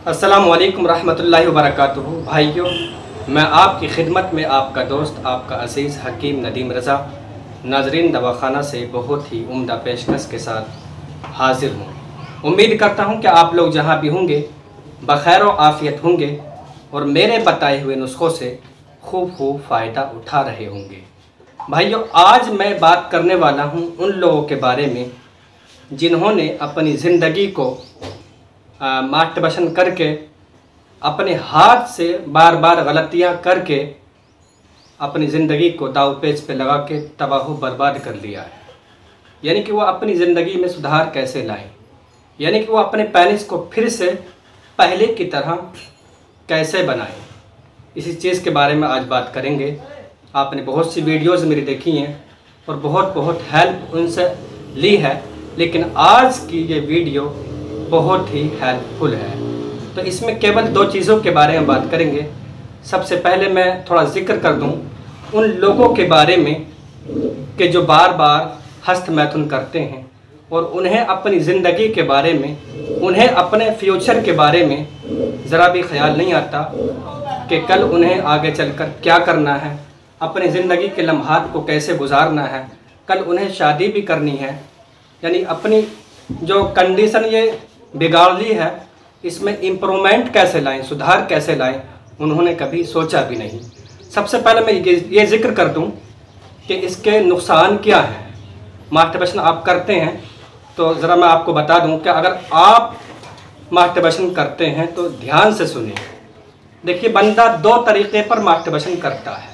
अस्सलामुअलैकुम रहमतुल्लाहि वबरकातुहू। भाइयों, मैं आपकी खिदमत में आपका दोस्त, आपका अज़ीज़ हकीम नदीम रज़ा नाज़रीन दवाखाना से बहुत ही उम्दा पेशकश के साथ हाज़िर हूँ। उम्मीद करता हूँ कि आप लोग जहाँ भी होंगे बख़ैर व आफ़ियत होंगे और मेरे बताए हुए नुस्ख़ों से खूब फ़ायदा उठा रहे होंगे। भाइयों, आज मैं बात करने वाला हूँ उन लोगों के बारे में जिन्होंने अपनी ज़िंदगी को मास्टरबेशन करके, अपने हाथ से बार बार गलतियां करके अपनी ज़िंदगी को दावपेच पे लगा के तबाह बर्बाद कर लिया है। यानी कि वो अपनी ज़िंदगी में सुधार कैसे लाएं, यानी कि वो अपने पेनिस को फिर से पहले की तरह कैसे बनाएं, इसी चीज़ के बारे में आज बात करेंगे। आपने बहुत सी वीडियोस मेरी देखी हैं और बहुत हेल्प उनसे ली है, लेकिन आज की ये वीडियो बहुत ही हेल्पफुल है। तो इसमें केवल दो चीज़ों के बारे में बात करेंगे। सबसे पहले मैं थोड़ा जिक्र कर दूं उन लोगों के बारे में कि जो बार बार हस्तमैथुन करते हैं और उन्हें अपनी ज़िंदगी के बारे में, उन्हें अपने फ्यूचर के बारे में ज़रा भी ख्याल नहीं आता कि कल उन्हें आगे चलकर क्या करना है, अपनी ज़िंदगी के लम्हात को कैसे गुजारना है, कल उन्हें शादी भी करनी है। यानी अपनी जो कंडीशन ये बिगाड़ ली है, इसमें इम्प्रूवमेंट कैसे लाएं, सुधार कैसे लाएं, उन्होंने कभी सोचा भी नहीं। सबसे पहले मैं ये जिक्र कर दूं कि इसके नुकसान क्या हैं। मास्टरबेशन आप करते हैं तो ज़रा मैं आपको बता दूं कि अगर आप मास्टरबेशन करते हैं तो ध्यान से सुनिए। देखिए, बंदा दो तरीक़े पर मास्टरबेशन करता है।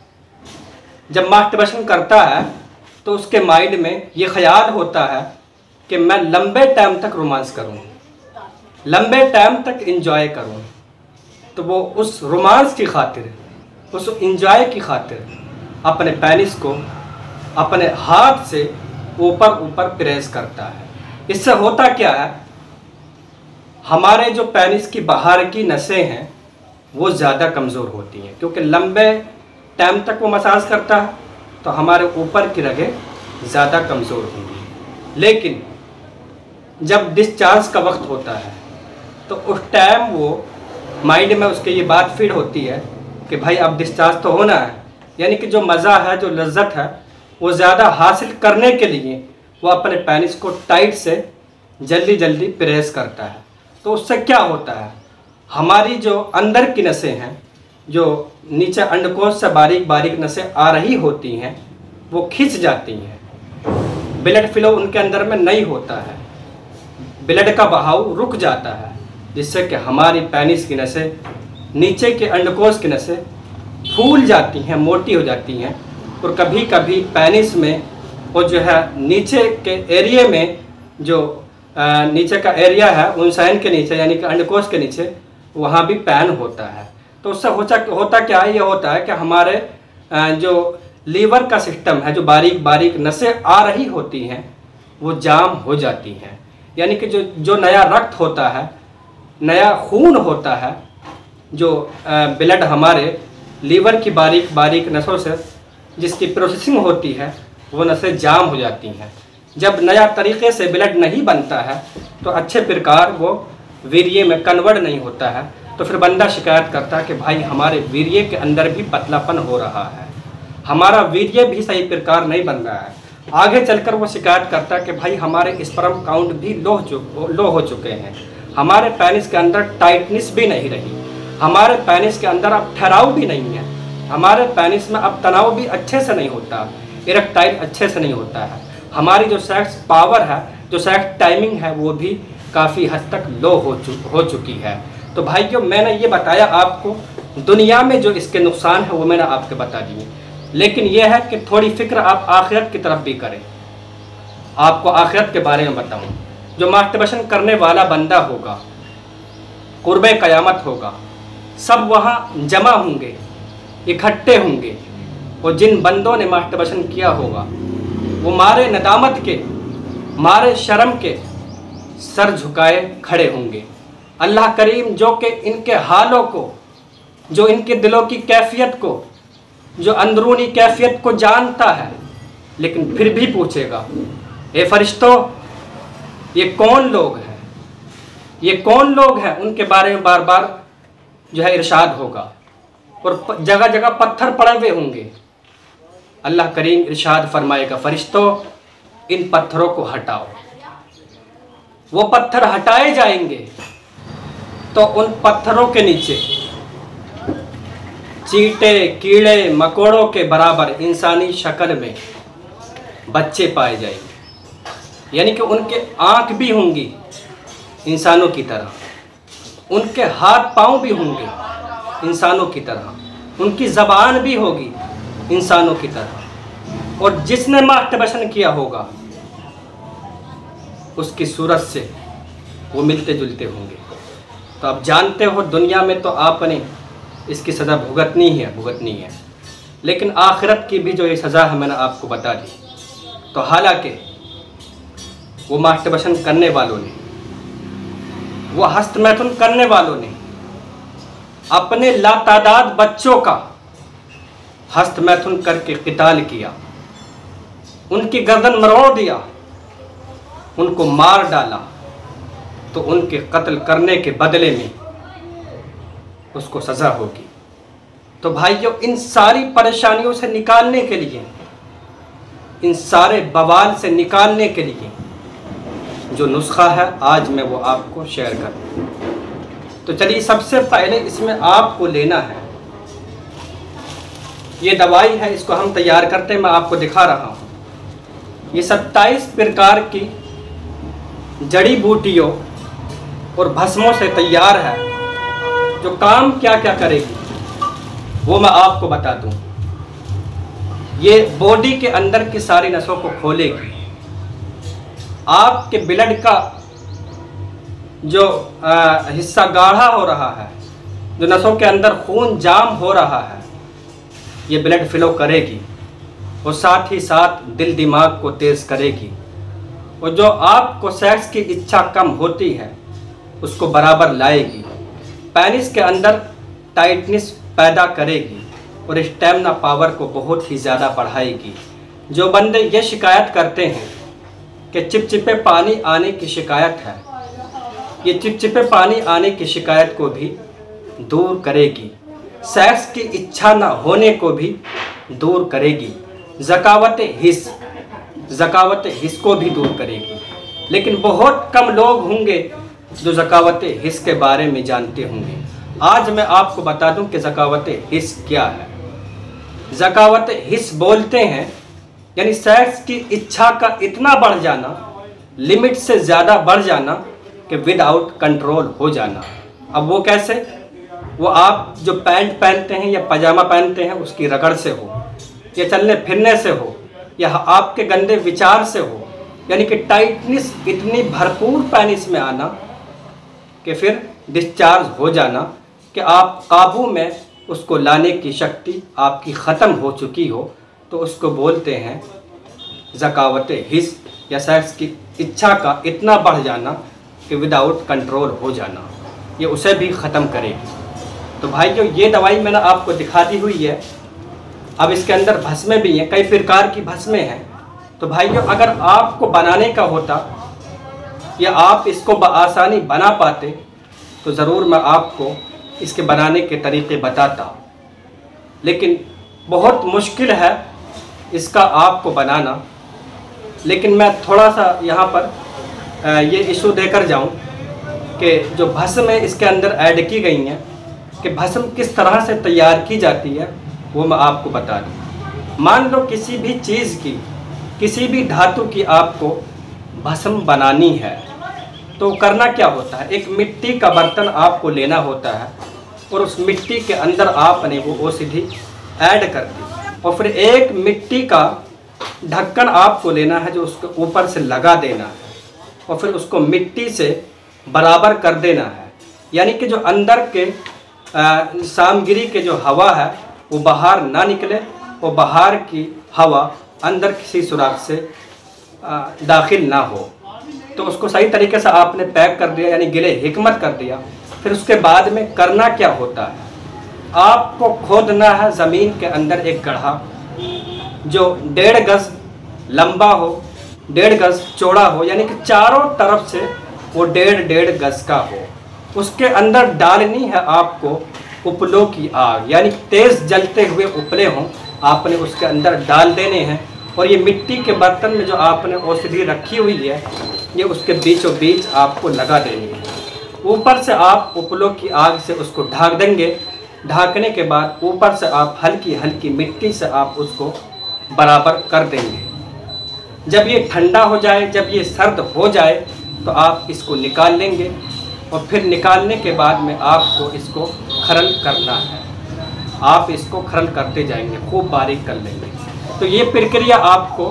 जब मास्टरबेशन करता है तो उसके माइंड में ये ख्याल होता है कि मैं लंबे टाइम तक रोमांस करूं, लंबे टाइम तक एंजॉय करूं। तो वो उस रोमांस की खातिर, उस एंजॉय की खातिर अपने पेनिस को अपने हाथ से ऊपर प्रेस करता है। इससे होता क्या है, हमारे जो पेनिस की बाहर की नसें हैं वो ज़्यादा कमज़ोर होती हैं, क्योंकि लंबे टाइम तक वो मसाज करता है तो हमारे ऊपर की रगें ज़्यादा कमज़ोर होंगी। लेकिन जब डिस्चार्ज का वक्त होता है तो उस टाइम वो माइंड में उसके ये बात फीड होती है कि भाई अब डिस्चार्ज तो होना है। यानी कि जो मज़ा है, जो लज्जत है, वो ज़्यादा हासिल करने के लिए वो अपने पेनिस को टाइट से जल्दी प्रेस करता है। तो उससे क्या होता है, हमारी जो अंदर की नसें हैं, जो नीचे अंडकोश से बारीक नसें आ रही होती हैं, वो खिंच जाती हैं। ब्लड फ्लो उनके अंदर में नहीं होता है, ब्लड का बहाव रुक जाता है, जिससे कि हमारी पेनिस की नसें, नीचे के अंडकोश की नसें फूल जाती हैं, मोटी हो जाती हैं। और कभी कभी पेनिस में वो जो है नीचे के एरिया में, जो नीचे का एरिया है उनसाइन के नीचे, यानी कि अंडकोश के नीचे, वहाँ भी पैन होता है। तो उससे होता क्या है, ये होता है कि हमारे जो लीवर का सिस्टम है, जो बारीक नसें आ रही होती हैं, वो जाम हो जाती हैं। यानी कि जो नया रक्त होता है, नया खून होता है, जो ब्लड हमारे लीवर की बारीक नसों से जिसकी प्रोसेसिंग होती है, वो नसें जाम हो जाती हैं। जब नया तरीक़े से ब्लड नहीं बनता है तो अच्छे प्रकार वो वीर्य में कन्वर्ट नहीं होता है। तो फिर बंदा शिकायत करता है कि भाई हमारे वीर्य के अंदर भी पतलापन हो रहा है, हमारा वीर्य भी सही प्रकार नहीं बन रहा है। आगे चलकर वो शिकायत करता है कि भाई हमारे स्पर्म काउंट भी लो हो चुके हैं, हमारे पेनिस के अंदर टाइटनेस भी नहीं रही, हमारे पेनिस के अंदर अब ठहराव भी नहीं है, हमारे पेनिस में अब तनाव भी अच्छे से नहीं होता, इरेक्टाइल अच्छे से नहीं होता है, हमारी जो सेक्स पावर है, जो सेक्स टाइमिंग है, वो भी काफ़ी हद तक लो हो चुकी है। तो भाइयों, मैंने ये बताया आपको, दुनिया में जो इसके नुकसान है वो मैंने आपके बता दिए, लेकिन यह है कि थोड़ी फिक्र आप आखिरत की तरफ भी करें। आपको आखिरत के बारे में बताऊं, जो मास्टरबेशन करने वाला बंदा होगा, कुर्बे क़यामत होगा, सब वहाँ जमा होंगे, इकट्ठे होंगे, और जिन बंदों ने मास्टरबेशन किया होगा वो मारे नदामत के, मारे शर्म के सर झुकाए खड़े होंगे। अल्लाह करीम जो कि इनके हालों को, जो इनके दिलों की कैफियत को, जो अंदरूनी कैफियत को जानता है, लेकिन फिर भी पूछेगा, ए फरिश्तों, ये कौन लोग हैं, ये कौन लोग हैं, उनके बारे में बार बार जो है इरशाद होगा, और जगह जगह पत्थर पड़े हुए होंगे। अल्लाह करीम इरशाद फरमाएगा, फरिश्तों इन पत्थरों को हटाओ। वो पत्थर हटाए जाएंगे तो उन पत्थरों के नीचे चींटे, कीड़े, मकोड़ों के बराबर इंसानी शक्ल में बच्चे पाए जाएंगे। यानी कि उनके आँख भी होंगी इंसानों की तरह, उनके हाथ पाँव भी होंगे इंसानों की तरह, उनकी ज़बान भी होगी इंसानों की तरह, और जिसने मास्टरबेशन किया होगा उसकी सूरत से वो मिलते जुलते होंगे। तो आप जानते हो दुनिया में तो आपने इसकी सज़ा भुगतनी है, लेकिन आखिरत की भी जो ये सज़ा है मैंने आपको बता दी। तो हालांकि वो मास्टरबेशन करने वालों ने, वो हस्तमैथुन करने वालों ने अपने लातादाद बच्चों का हस्तमैथुन करके क़िताल किया, उनकी गर्दन मरोड़ दिया, उनको मार डाला, तो उनके कत्ल करने के बदले में उसको सज़ा होगी। तो भाइयों, इन सारी परेशानियों से निकालने के लिए, इन सारे बवाल से निकालने के लिए जो नुस्खा है आज मैं वो आपको शेयर करूँ। तो चलिए, सबसे पहले इसमें आपको लेना है, ये दवाई है, इसको हम तैयार करते हैं, मैं आपको दिखा रहा हूँ। ये 27 प्रकार की जड़ी बूटियों और भस्मों से तैयार है, जो काम क्या क्या करेगी वो मैं आपको बता दूं। ये बॉडी के अंदर की सारी नसों को खोलेगी, आपके ब्लड का जो हिस्सा गाढ़ा हो रहा है, जो नसों के अंदर खून जाम हो रहा है, ये ब्लड फ्लो करेगी, और साथ ही साथ दिल दिमाग को तेज़ करेगी, और जो आपको सेक्स की इच्छा कम होती है उसको बराबर लाएगी, पेनिस के अंदर टाइटनेस पैदा करेगी, और स्टैमिना पावर को बहुत ही ज़्यादा बढ़ाएगी। जो बंदे ये शिकायत करते हैं कि चिपचिपे पानी आने की शिकायत है, ये चिपचिपे पानी आने की शिकायत को भी दूर करेगी, सेक्स की इच्छा न होने को भी दूर करेगी, ज़कावत हिस को भी दूर करेगी। लेकिन बहुत कम लोग होंगे जो ज़कावत हिस के बारे में जानते होंगे। आज मैं आपको बता दूं कि ज़कावत हिस क्या है। ज़कावत हिस बोलते हैं यानी सेक्स की इच्छा का इतना बढ़ जाना, लिमिट से ज़्यादा बढ़ जाना कि विदाउट कंट्रोल हो जाना। अब वो कैसे? वो आप जो पैंट पहनते हैं या पजामा पहनते हैं उसकी रगड़ से हो, या चलने फिरने से हो, या आपके गंदे विचार से हो, यानी कि टाइटनेस इतनी भरपूर पेनिस में आना कि फिर डिस्चार्ज हो जाना कि आप काबू में उसको लाने की शक्ति आपकी ख़त्म हो चुकी हो, तो उसको बोलते हैं ज़कावत हिस, या सेक्स की इच्छा का इतना बढ़ जाना कि विदाउट कंट्रोल हो जाना। ये उसे भी ख़त्म करेगी। तो भाइयों, ये दवाई मैंने आपको दिखा दी हुई है। अब इसके अंदर भस्में भी हैं, कई प्रकार की भस्में हैं। तो भाइयों, अगर आपको बनाने का होता या आप इसको बआसानी बना पाते तो ज़रूर मैं आपको इसके बनाने के तरीक़े बताता, लेकिन बहुत मुश्किल है इसका आपको बनाना। लेकिन मैं थोड़ा सा यहाँ पर ये इशू देकर जाऊँ कि जो भस्म है इसके अंदर ऐड की गई हैं, कि भस्म किस तरह से तैयार की जाती है वो मैं आपको बता दूँ। मान लो किसी भी चीज़ की, किसी भी धातु की आपको भस्म बनानी है, तो करना क्या होता है? एक मिट्टी का बर्तन आपको लेना होता है, और उस मिट्टी के अंदर आपने वो औषधि ऐड कर दी, और फिर एक मिट्टी का ढक्कन आपको लेना है जो उसके ऊपर से लगा देना है, और फिर उसको मिट्टी से बराबर कर देना है। यानी कि जो अंदर के सामग्री के जो हवा है वो बाहर ना निकले, और बाहर की हवा अंदर किसी सुराख से दाखिल ना हो। तो उसको सही तरीके से आपने पैक कर दिया, यानी गिले हिकमत कर दिया। फिर उसके बाद में करना क्या होता है? आपको खोदना है ज़मीन के अंदर एक गड्ढा जो 1.5 गज़ लंबा हो, 1.5 गज़ चौड़ा हो, यानी कि चारों तरफ से वो 1.5 गज का हो। उसके अंदर डालनी है आपको उपलों की आग, यानी तेज़ जलते हुए उपले हों, आपने उसके अंदर डाल देने हैं। और ये मिट्टी के बर्तन में जो आपने औषधि रखी हुई है, ये उसके बीचों बीच आपको लगा देनी है। ऊपर से आप उपलों की आग से उसको ढक देंगे। ढकने के बाद ऊपर से आप हल्की हल्की मिट्टी से आप उसको बराबर कर देंगे। जब ये ठंडा हो जाए, जब ये सर्द हो जाए, तो आप इसको निकाल लेंगे। और फिर निकालने के बाद में आपको इसको खरल करना है। आप इसको खरल करते जाएंगे, खूब बारीक कर लेंगे। तो ये प्रक्रिया आपको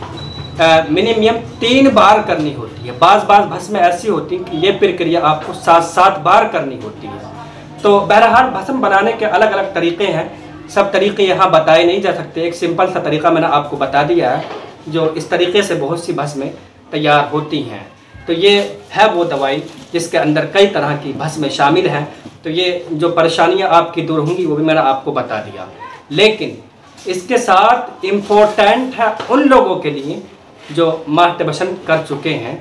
मिनिमम 3 बार करनी होती है। बाज़ भस्म ऐसी होती है कि ये प्रक्रिया आपको 7-7 बार करनी होती है। तो बहरहाल भस्म बनाने के अलग अलग तरीक़े हैं, सब तरीक़े यहाँ बताए नहीं जा सकते। एक सिंपल सा तरीक़ा मैंने आपको बता दिया है, जो इस तरीक़े से बहुत सी भस्में तैयार होती हैं। तो ये है वो दवाई जिसके अंदर कई तरह की भस्में शामिल हैं। तो ये जो परेशानियाँ आपकी दूर होंगी वो भी मैंने आपको बता दिया। लेकिन इसके साथ इम्पोर्टेंट है उन लोगों के लिए जो मास्टरबेशन कर चुके हैं,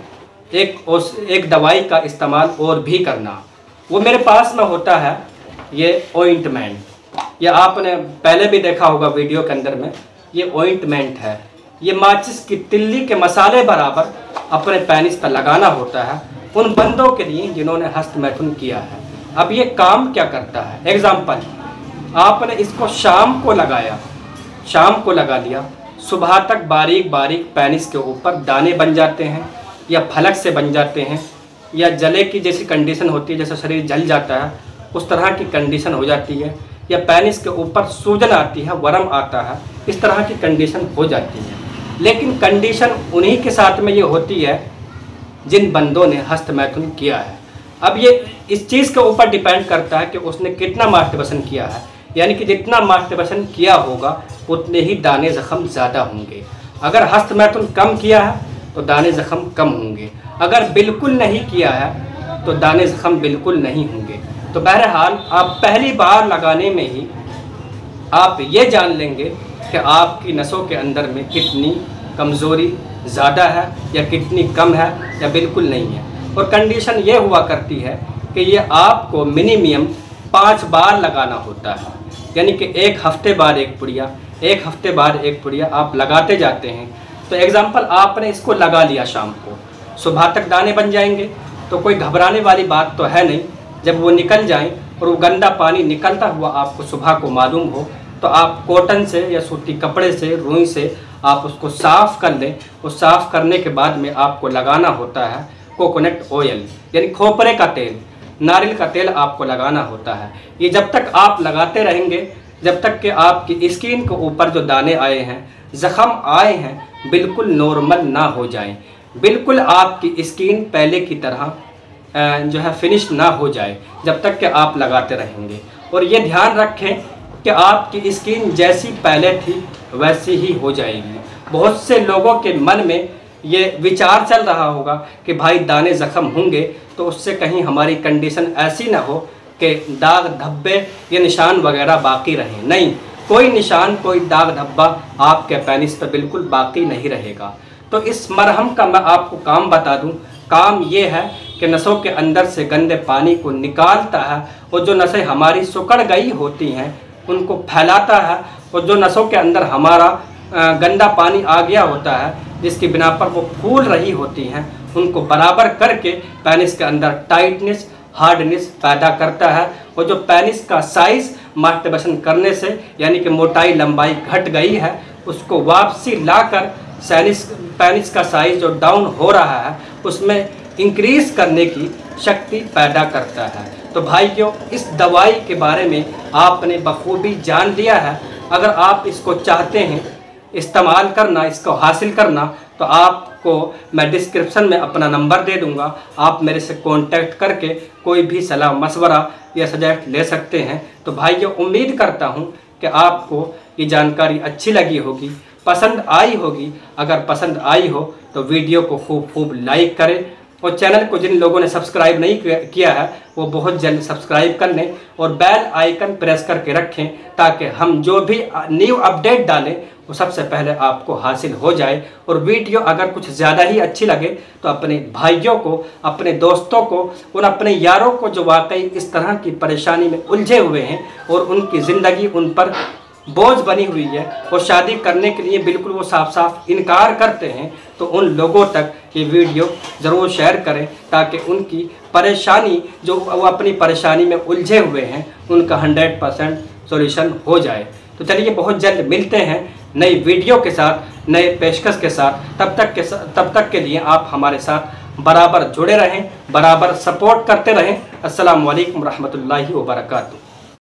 एक दवाई का इस्तेमाल और भी करना। वो मेरे पास में होता है ये ऑइंटमेंट। ये आपने पहले भी देखा होगा वीडियो के अंदर में। ये ऑइंटमेंट है, ये माचिस की तिल्ली के मसाले बराबर अपने पेनिस पर लगाना होता है उन बंदों के लिए जिन्होंने हस्तमैथुन किया है। अब ये काम क्या करता है? एग्जाम्पल, आपने इसको शाम को लगाया, शाम को लगा लिया, सुबह तक बारीक बारीक पेनिस के ऊपर दाने बन जाते हैं, या फलक से बन जाते हैं, या जले की जैसी कंडीशन होती है, जैसे शरीर जल जाता है उस तरह की कंडीशन हो जाती है, या पेनिस के ऊपर सूजन आती है, वर्म आता है, इस तरह की कंडीशन हो जाती है। लेकिन कंडीशन उन्हीं के साथ में ये होती है जिन बंदों ने हस्तमैथुन किया है। अब ये इस चीज़ के ऊपर डिपेंड करता है कि उसने कितना मास्टरबेशन किया है, यानी कि जितना मास्टरबेशन किया होगा उतने ही दाने ज़ख़म ज़्यादा होंगे। अगर हस्तमैथुन कम किया है तो दाने ज़ख़म कम होंगे, अगर बिल्कुल नहीं किया है तो दाने ज़ख़म बिल्कुल नहीं होंगे। तो बहरहाल आप पहली बार लगाने में ही आप ये जान लेंगे कि आपकी नसों के अंदर में कितनी कमज़ोरी ज़्यादा है या कितनी कम है या बिल्कुल नहीं है। और कंडीशन ये हुआ करती है कि ये आपको मिनिमम 5 बार लगाना होता है, यानी कि 1 हफ्ते बाद 1 पुड़िया, 1 हफ्ते बाद 1 पुड़िया आप लगाते जाते हैं। तो एग्ज़ाम्पल, आपने इसको लगा लिया शाम को, सुबह तक दाने बन जाएंगे, तो कोई घबराने वाली बात तो है नहीं। जब वो निकल जाएं और वो गंदा पानी निकलता हुआ आपको सुबह को मालूम हो, तो आप कॉटन से या सूती कपड़े से, रुई से आप उसको साफ़ कर लें। उस साफ़ करने के बाद में आपको लगाना होता है कोकोनट ऑयल, यानी खोपरे का तेल, नारियल का तेल आपको लगाना होता है। ये जब तक आप लगाते रहेंगे, जब तक कि आपकी स्किन के ऊपर जो दाने आए हैं, ज़ख़म आए हैं, बिल्कुल नॉर्मल ना हो जाएं, बिल्कुल आपकी स्किन पहले की तरह जो है फिनिश ना हो जाए, जब तक कि आप लगाते रहेंगे। और ये ध्यान रखें कि आपकी स्किन जैसी पहले थी वैसी ही हो जाएगी। बहुत से लोगों के मन में ये विचार चल रहा होगा कि भाई दाने ज़ख़म होंगे तो उससे कहीं हमारी कंडीशन ऐसी ना हो कि दाग धब्बे या निशान वगैरह बाकी रहें। नहीं, कोई निशान, कोई दाग धब्बा आपके पेनिस पर बिल्कुल बाकी नहीं रहेगा। तो इस मरहम का मैं आपको काम बता दूं। काम ये है कि नसों के अंदर से गंदे पानी को निकालता है, और जो नसें हमारी सिकुड़ गई होती हैं उनको फैलाता है, और जो नसों के अंदर हमारा गंदा पानी आ गया होता है, जिसकी बिना पर वो फूल रही होती हैं, उनको बराबर करके पेनिस के अंदर टाइटनेस, हार्डनेस पैदा करता है। और जो पेनिस का साइज़ मास्टरबेशन करने से, यानी कि मोटाई लंबाई घट गई है, उसको वापसी लाकर पेनिस का साइज़ जो डाउन हो रहा है उसमें इंक्रीज़ करने की शक्ति पैदा करता है। तो भाइयों, इस दवाई के बारे में आपने बखूबी जान लिया है। अगर आप इसको चाहते हैं इस्तेमाल करना, इसको हासिल करना, तो आपको मैं डिस्क्रिप्शन में अपना नंबर दे दूंगा। आप मेरे से कांटेक्ट करके कोई भी सलाह मशवरा या सजेस्ट ले सकते हैं। तो भाइयों, उम्मीद करता हूं कि आपको ये जानकारी अच्छी लगी होगी, पसंद आई होगी। अगर पसंद आई हो तो वीडियो को खूब लाइक करें, और चैनल को जिन लोगों ने सब्सक्राइब नहीं किया है वो बहुत जल्द सब्सक्राइब कर लें, और बेल आइकन प्रेस करके रखें ताकि हम जो भी न्यू अपडेट डालें वो सबसे पहले आपको हासिल हो जाए। और वीडियो अगर कुछ ज़्यादा ही अच्छी लगे तो अपने भाइयों को, अपने दोस्तों को, उन अपने यारों को जो वाकई इस तरह की परेशानी में उलझे हुए हैं और उनकी ज़िंदगी उन पर बोझ बनी हुई है, वो शादी करने के लिए बिल्कुल वो साफ साफ इनकार करते हैं, तो उन लोगों तक ये वीडियो ज़रूर शेयर करें ताकि उनकी परेशानी, जो वो अपनी परेशानी में उलझे हुए हैं, उनका 100% सॉल्यूशन हो जाए। तो चलिए बहुत जल्द मिलते हैं नई वीडियो के साथ, नए पेशकश के साथ। तब तक के लिए आप हमारे साथ बराबर जुड़े रहें, बराबर सपोर्ट करते रहें। अस्सलामु अलैकुम रहमतुल्लाहि व बरकातुहू।